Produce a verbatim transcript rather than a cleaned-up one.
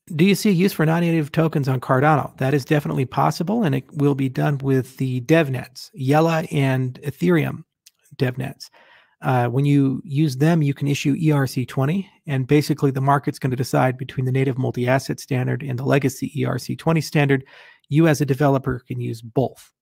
Do you see use for non-native tokens on Cardano? That is definitely possible, and it will be done with the DevNets, Yella and Ethereum DevNets. Uh, when you use them, you can issue E R C twenty, and basically the market's going to decide between the native multi-asset standard and the legacy E R C twenty standard. You as a developer can use both.